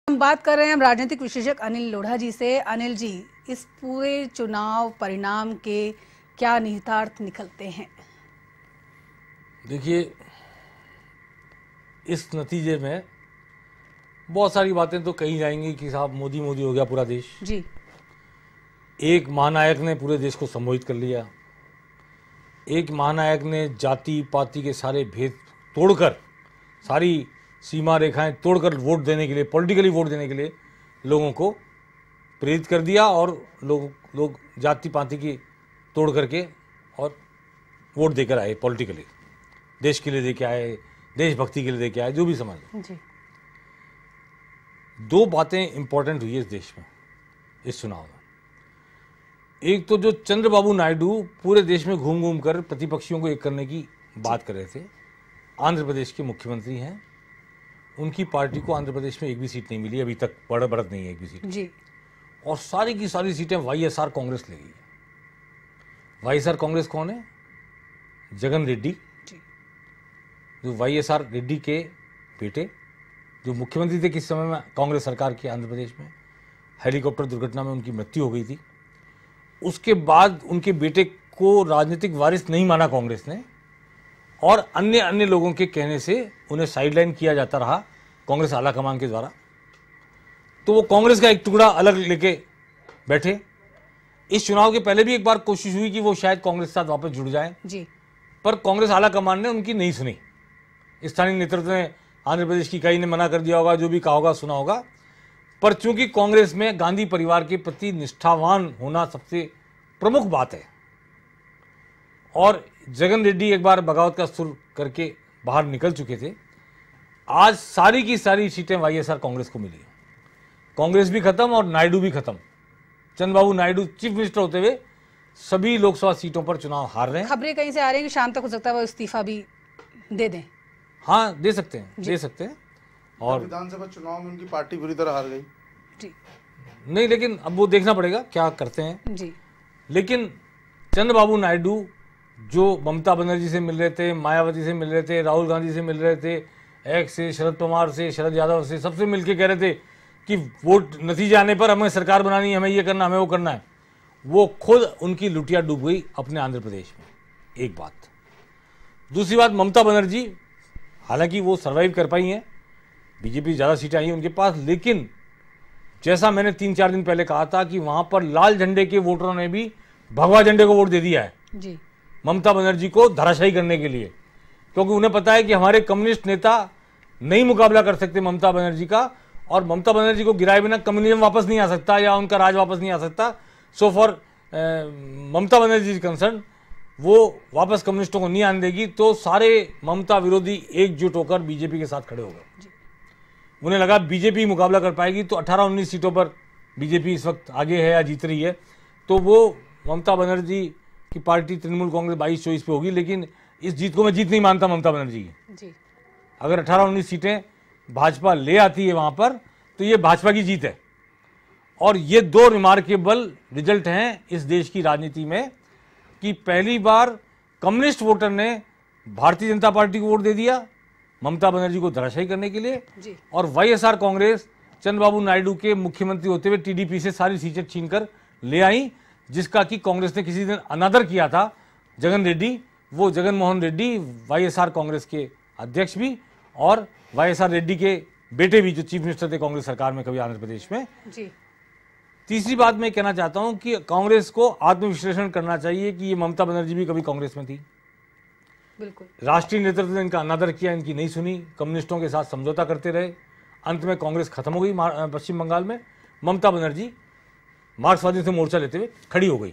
हम बात कर रहे हैं राजनीतिक विशेषज्ञ अनिल लोढ़ा जी से। अनिल जी, इस पूरे चुनाव परिणाम के क्या निहितार्थ निकलते हैं? देखिए, इस नतीजे में बहुत सारी बातें तो कही जाएंगी कि साहब मोदी मोदी हो गया पूरा देश जी। एक महानायक ने पूरे देश को संबोधित कर लिया। एक महानायक ने जाति पाति के सारे भेद तोड़कर, सारी सीमा रेखाएं तोड़कर वोट देने के लिए, पॉलिटिकली वोट देने के लिए लोगों को प्रेरित कर दिया और लोग जाति पाति की तोड़ करके और वोट देकर आए। पॉलिटिकली देश के लिए देके आए, देशभक्ति के लिए देके आए, जो भी समझ लो। जी। दो बातें इंपॉर्टेंट हुई इस देश में इस चुनाव में। एक तो जो चंद्रबाबू नायडू पूरे देश में घूम घूम कर प्रतिपक्षियों को एक करने की बात कर रहे थे, आंध्र प्रदेश के मुख्यमंत्री हैं, उनकी पार्टी को आंध्र प्रदेश में एक भी सीट नहीं मिली अभी तक, बढ़त नहीं है एक भी सीट जी। और सारी की सारी सीटें वाईएसआर कांग्रेस ले गई। वाईएसआर कांग्रेस कौन है? जगन रेड्डी, जो वाईएसआर रेड्डी के बेटे, जो मुख्यमंत्री थे किस समय में कांग्रेस सरकार के आंध्र प्रदेश में। हेलीकॉप्टर दुर्घटना में उनकी मृत्यु हो गई थी। उसके बाद उनके बेटे को राजनीतिक वारिस नहीं माना कांग्रेस ने और अन्य लोगों के कहने से उन्हें साइडलाइन किया जाता रहा कांग्रेस आला कमान के द्वारा। तो वो कांग्रेस का एक टुकड़ा अलग लेके बैठे। इस चुनाव के पहले भी एक बार कोशिश हुई कि वो शायद कांग्रेस के साथ वापस जुड़ जाएं जी। पर कांग्रेस आला कमान ने उनकी नहीं सुनी। स्थानीय नेतृत्व ने, आंध्र प्रदेश की कई ने मना कर दिया होगा, जो भी कहा होगा, सुना होगा। पर चूंकि कांग्रेस में गांधी परिवार के प्रति निष्ठावान होना सबसे प्रमुख बात है और जगन रेड्डी एक बार बगावत का सुर करके बाहर निकल चुके थे, आज सारी की सारी सीटें वाईएसआर कांग्रेस को मिली। कांग्रेस भी खत्म और नायडू भी खत्म। चंद्रबाबू नायडू चीफ मिनिस्टर होते हुए सभी लोकसभा सीटों पर चुनाव हार रहे हैं। खबरें कहीं से आ रही हैं कि शाम तक हो सकता है वो इस्तीफा भी दे दें। हाँ, दे सकते हैं। और विधानसभा चुनाव में उनकी पार्टी बुरी तरह हार गई। जी। नहीं, लेकिन अब वो देखना पड़ेगा क्या करते हैं। जी। लेकिन चंद्रबाबू नायडू जो ममता बनर्जी से मिल रहे थे, मायावती से मिल रहे थे, राहुल गांधी से मिल रहे थे, एक्स से, शरद पवार से, शरद यादव से, सबसे मिलके कह रहे थे कि वोट नतीजे आने पर हमें सरकार बनानी है, हमें ये करना, हमें वो करना है, वो खुद उनकी लुटिया डूब गई अपने आंध्र प्रदेश में। एक बात। दूसरी बात, ममता बनर्जी हालांकि वो सर्वाइव कर पाई हैं, बीजेपी ज़्यादा सीटें आई हैं उनके पास, लेकिन जैसा मैंने 3-4 दिन पहले कहा था कि वहां पर लाल झंडे के वोटरों ने भी भगवा झंडे को वोट दे दिया है जी। ममता बनर्जी को धराशायी करने के लिए, क्योंकि उन्हें पता है कि हमारे कम्युनिस्ट नेता नहीं मुकाबला कर सकते ममता बनर्जी का, और ममता बनर्जी को गिराए बिना कम्युनिज्म वापस नहीं आ सकता या उनका राज वापस नहीं आ सकता। So for Mamata Banerjee concern, वो वापस कम्युनिस्टों को नहीं आने देगी। तो सारे ममता विरोधी एकजुट होकर बीजेपी के साथ खड़े हो गए। उन्हें लगा बीजेपी मुकाबला कर पाएगी, तो 18-19 सीटों पर बीजेपी इस वक्त आगे है या जीत रही है। तो वो ममता बनर्जी की पार्टी तृणमूल कांग्रेस 22-24 पे होगी, लेकिन इस जीत को मैं जीत नहीं मानता ममता बनर्जी की। जी। अगर 18-19 सीटें भाजपा ले आती है वहां पर, तो ये भाजपा की जीत है। और ये दो रिमार्केबल रिजल्ट हैं इस देश की राजनीति में कि पहली बार कम्युनिस्ट वोटर ने भारतीय जनता पार्टी को वोट दे दिया ममता बनर्जी को धराशायी करने के लिए जी। और वाईएसआर कांग्रेस चंद्रबाबू नायडू के मुख्यमंत्री होते हुए टीडीपी से सारी सीटें छीनकर ले आई, जिसका कि कांग्रेस ने किसी दिन अनादर किया था। जगन रेड्डी, वो जगन मोहन रेड्डी वाईएसआर कांग्रेस के अध्यक्ष भी और वाईएसआर रेड्डी के बेटे भी, जो चीफ मिनिस्टर थे कांग्रेस सरकार में कभी आंध्र प्रदेश में। जी। तीसरी बात मैं कहना चाहता हूं कि कांग्रेस को आत्मविश्लेषण करना चाहिए कि ये ममता बनर्जी भी कभी कांग्रेस में थी। बिल्कुल। राष्ट्रीय नेतृत्व ने इनका अनादर किया, इनकी नहीं सुनी, कम्युनिस्टों के साथ समझौता करते रहे। अंत में कांग्रेस खत्म हो गई पश्चिम बंगाल में। ममता बनर्जी मार्क्सवादियों से मोर्चा लेते हुए खड़ी हो गई।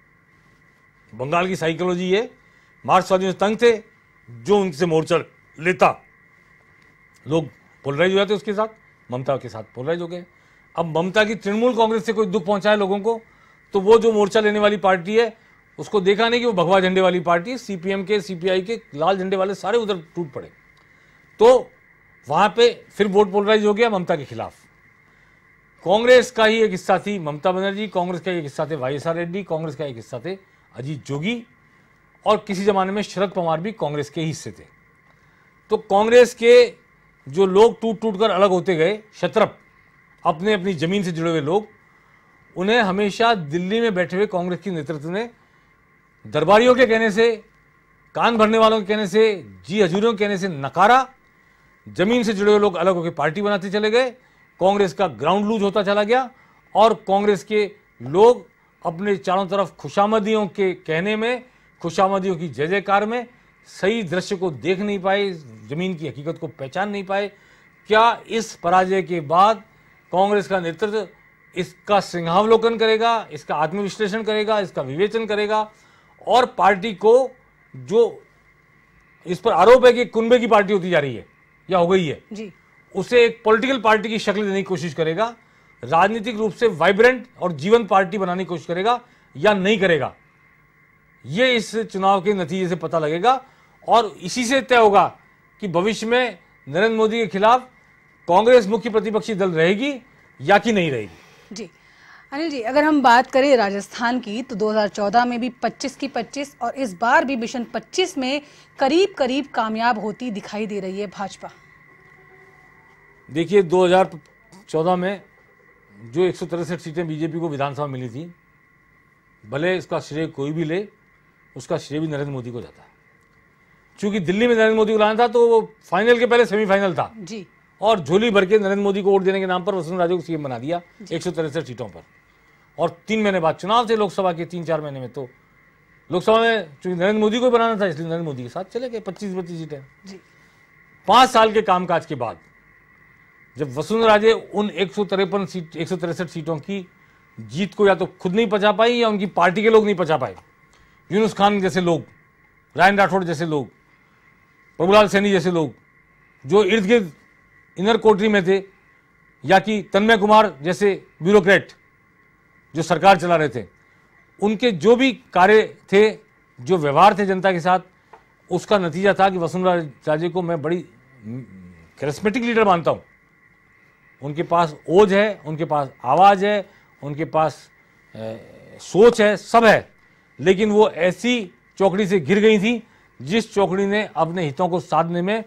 बंगाल की साइकोलॉजी ये, मार्क्सवादियों से तंग थे, जो उनसे मोर्चा लेता लोग पोलराइज हो जाते उसके साथ, ममता के साथ पोलराइज हो गए। अब ममता की तृणमूल कांग्रेस से कोई दुख पहुंचा है लोगों को, तो वो जो मोर्चा लेने वाली पार्टी है उसको देखा नहीं कि वो भगवा झंडे वाली पार्टी है। सीपीएम के, सीपीआई के लाल झंडे वाले सारे उधर टूट पड़े। तो वहां पे फिर वोट पोलराइज हो गया ममता के खिलाफ। कांग्रेस का ही एक हिस्सा थी ममता बनर्जी, कांग्रेस का एक हिस्सा थे वाईएसआर रेड्डी, कांग्रेस का एक हिस्सा थे अजीत जोगी, और किसी जमाने में शरद पवार भी कांग्रेस के हिस्से थे। तो कांग्रेस के जो लोग टूट टूट कर अलग होते गए, शत्रप अपने अपनी जमीन से जुड़े हुए लोग, उन्हें हमेशा दिल्ली में बैठे हुए कांग्रेस के नेतृत्व ने दरबारियों के कहने से, कान भरने वालों के कहने से, जी हजूरियों के कहने से नकारा। जमीन से जुड़े हुए लोग अलग होकर पार्टी बनाते चले गए, कांग्रेस का ग्राउंड लूज होता चला गया और कांग्रेस के लोग अपने चारों तरफ खुशामदियों के कहने में, खुशामदियों की जय जयकार में सही दृश्य को देख नहीं पाए, जमीन की हकीकत को पहचान नहीं पाए। क्या इस पराजय के बाद कांग्रेस का नेतृत्व इसका सिंहावलोकन करेगा, इसका आत्मविश्लेषण करेगा, इसका विवेचन करेगा और पार्टी को, जो इस पर आरोप है कि कुनबे की पार्टी होती जा रही है या हो गई है जी, उसे एक पॉलिटिकल पार्टी की शक्ल देने की कोशिश करेगा, राजनीतिक रूप से वाइब्रेंट और जीवंत पार्टी बनाने की कोशिश करेगा या नहीं करेगा, यह इस चुनाव के नतीजे से पता लगेगा और इसी से तय होगा कि भविष्य में नरेंद्र मोदी के खिलाफ कांग्रेस मुख्य प्रतिपक्षी दल रहेगी या कि नहीं रहेगी। जी अनिल जी, अगर हम बात करें राजस्थान की तो 2014 में भी 25 की 25 और इस बार भी मिशन 25 में करीब करीब कामयाब होती दिखाई दे रही है भाजपा। देखिए 2014 में जो 163 सीटें बीजेपी को विधानसभा मिली थी, भले इसका श्रेय कोई भी ले, उसका श्रेय भी नरेंद्र मोदी को जाता है। क्योंकि दिल्ली में नरेंद्र मोदी को लाना था तो वो फाइनल के पहले सेमीफाइनल था जी, और झोली भर के नरेंद्र मोदी को वोट देने के नाम पर वसुंधरा राजे को सीएम बना दिया 163 सीटों पर। और 3 महीने बाद चुनाव थे लोकसभा के, 3-4 महीने में तो लोकसभा में चूंकि नरेंद्र मोदी को ही बनाना था इसलिए नरेंद्र मोदी के साथ चले गए 25-32 सीटें। 5 साल के कामकाज के बाद जब वसुंधरा राजे उन 163 सीटों की जीत को या तो खुद नहीं पचा पाई या उनकी पार्टी के लोग नहीं पचा पाए, यूनुस खान जैसे लोग, रायन राठौड़ जैसे लोग, प्रभुलाल सैनी जैसे लोग जो इर्द गिर्द इनर कोटरी में थे, या कि तन्मय कुमार जैसे ब्यूरोक्रेट जो सरकार चला रहे थे, उनके जो भी कार्य थे, जो व्यवहार थे जनता के साथ, उसका नतीजा था कि वसुंधरा राजे को मैं बड़ी कैरिस्मेटिक लीडर मानता हूं। उनके पास ओज है, उनके पास आवाज है, उनके पास सोच है, सब है, लेकिन वो ऐसी चौकड़ी से घिर गई थी जिस चौकड़ी ने अपने हितों को साधने में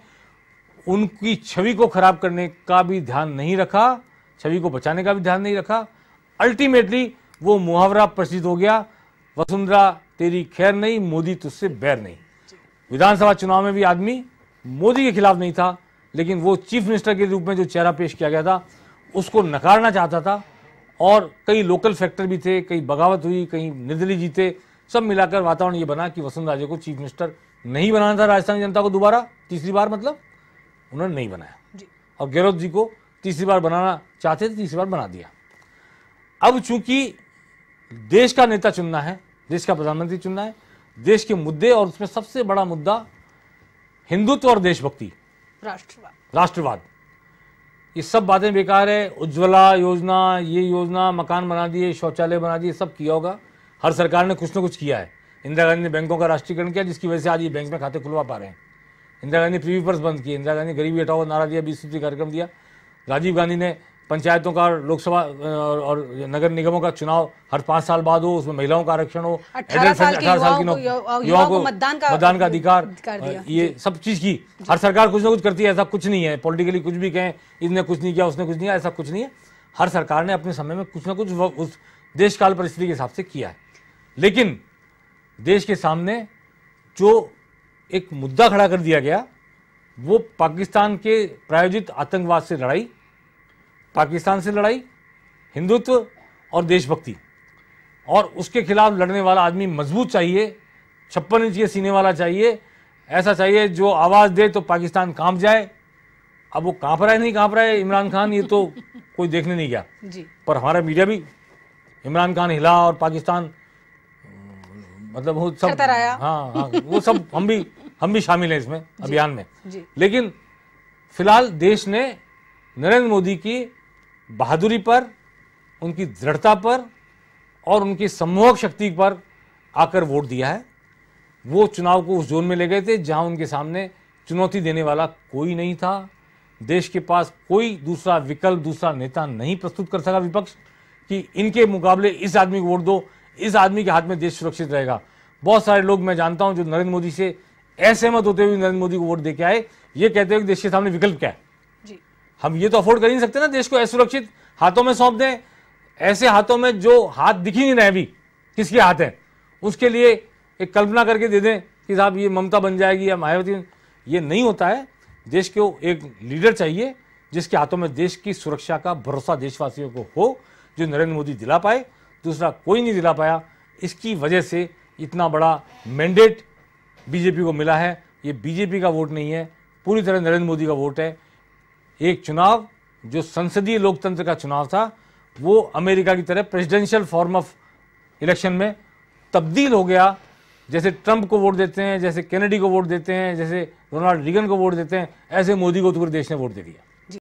उनकी छवि को खराब करने का भी ध्यान नहीं रखा, छवि को बचाने का भी ध्यान नहीं रखा। अल्टीमेटली वो मुहावरा प्रसिद्ध हो गया, वसुंधरा तेरी खैर नहीं, मोदी तुझसे बैर नहीं। विधानसभा चुनाव में भी आदमी मोदी के खिलाफ नहीं था, लेकिन वो चीफ मिनिस्टर के रूप में जो चेहरा पेश किया गया था उसको नकारना चाहता था और कई लोकल फैक्टर भी थे, कई बगावत हुई, कई निर्दलीय जीते, सब मिलाकर वातावरण ये बना कि वसुंधरा राजे को चीफ मिनिस्टर नहीं बनाना था राजस्थान की जनता को दोबारा, तीसरी बार, मतलब उन्होंने नहीं बनाया जी। और गहलोत जी को तीसरी बार बनाना चाहते थे, तीसरी बार बना दिया। अब चूंकि देश का नेता चुनना है, देश का प्रधानमंत्री चुनना है, देश के मुद्दे और उसमें सबसे बड़ा मुद्दा हिंदुत्व और देशभक्ति, राष्ट्रवाद, ये सब बातें बेकार है। उज्ज्वला योजना, ये योजना, मकान बना दिए, शौचालय बना दिए, सब किया होगा, हर सरकार ने कुछ ना कुछ किया है। इंदिरा गांधी ने बैंकों का राष्ट्रीयकरण किया जिसकी वजह से आज ये बैंक में खाते खुलवा पा रहे हैं। इंदिरा गांधी ने प्रीवी पर्स बंद किए, इंदिरा गांधी ने गरीबी हटाओ नारा दिया, 20 सूत्री कार्यक्रम दिया। राजीव गांधी ने पंचायतों का, लोकसभा और नगर निगमों का चुनाव हर 5 साल बाद हो, उसमें महिलाओं का आरक्षण हो, 18 साल के युवाओं को मतदान का अधिकार, ये सब चीज की। हर सरकार कुछ ना कुछ करती है, ऐसा कुछ नहीं है पॉलिटिकली कुछ भी कहें इसने कुछ नहीं किया, उसने कुछ नहीं किया, ऐसा कुछ नहीं है। हर सरकार ने अपने समय में कुछ ना कुछ उस देश काल परिस्थिति के हिसाब से किया है। लेकिन देश के सामने जो एक मुद्दा खड़ा कर दिया गया वो पाकिस्तान के प्रायोजित आतंकवाद से लड़ाई, पाकिस्तान से लड़ाई, हिंदुत्व और देशभक्ति, और उसके खिलाफ लड़ने वाला आदमी मजबूत चाहिए, 56 इंच के सीने वाला चाहिए, ऐसा चाहिए जो आवाज दे तो पाकिस्तान कांप जाए। अब वो कांप रहा है नहीं कांप रहा है इमरान खान, ये तो कोई देखने नहीं गया जी। पर हमारा मीडिया भी इमरान खान हिला और पाकिस्तान, मतलब वो सब, हाँ, वो सब हम भी शामिल हैं इसमें अभियान में। लेकिन फिलहाल देश ने नरेंद्र मोदी की बहादुरी पर, उनकी दृढ़ता पर और उनकी सम्मोहक शक्ति पर आकर वोट दिया है। वो चुनाव को उस जोन में ले गए थे जहां उनके सामने चुनौती देने वाला कोई नहीं था। देश के पास कोई दूसरा विकल्प, दूसरा नेता नहीं प्रस्तुत कर सका विपक्ष कि इनके मुकाबले इस आदमी को वोट दो, इस आदमी के हाथ में देश सुरक्षित रहेगा। बहुत सारे लोग मैं जानता हूं जो नरेंद्र मोदी से असहमत होते हुए नरेंद्र मोदी को वोट देके आए, ये कहते हैं कि देश के सामने विकल्प क्या है। हम ये तो अफोर्ड कर ही नहीं सकते ना देश को असुरक्षित, हाथों में सौंप दें, ऐसे हाथों में जो हाथ दिख ही नहीं रहे अभी किसके हाथ है, उसके लिए एक कल्पना करके दे दें कि साहब ये ममता बन जाएगी या मायावती। ये नहीं होता है। देश को एक लीडर चाहिए जिसके हाथों में देश की सुरक्षा का भरोसा देशवासियों को हो, जो नरेंद्र मोदी दिला पाए। दूसरा कोई नहीं दिला पाया। इसकी वजह से इतना बड़ा मैंडेट बीजेपी को मिला है। ये बीजेपी का वोट नहीं है, पूरी तरह नरेंद्र मोदी का वोट है। एक चुनाव जो संसदीय लोकतंत्र का चुनाव था, वो अमेरिका की तरह प्रेसिडेंशियल फॉर्म ऑफ इलेक्शन में तब्दील हो गया। जैसे ट्रंप को वोट देते हैं, जैसे केनेडी को वोट देते हैं, जैसे रोनाल्ड रीगन को वोट देते हैं, ऐसे मोदी को तो पूरे देश ने वोट दे दिया।